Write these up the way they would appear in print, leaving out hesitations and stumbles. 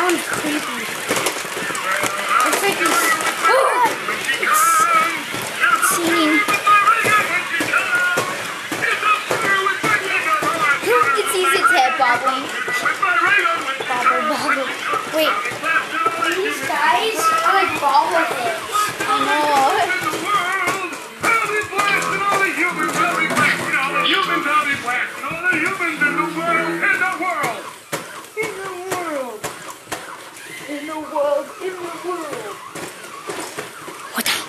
That one's creepy. Looks like he's... Oh! It's singing. It sees its head bobbling. Bobble, bobble. Wait. These guys are like bobbleheads. I know. What the?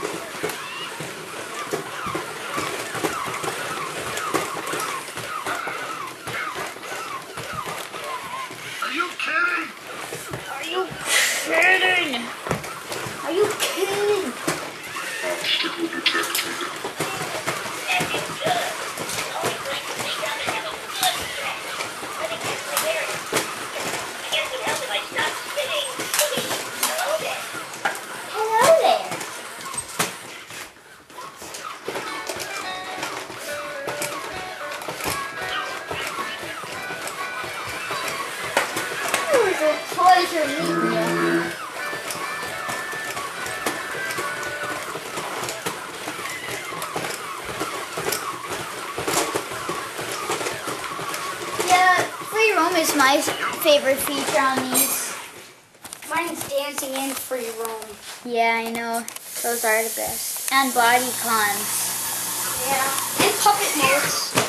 Are you kidding? Are you kidding? Are you kidding? I'll stick with your caretaker. Hello there. It was a pleasure meeting you. Yeah, free roam is my favorite feature on these. Mine's dancing and free roam. Yeah, I know. Those are the best. And body cons. Yeah. And puppet modes.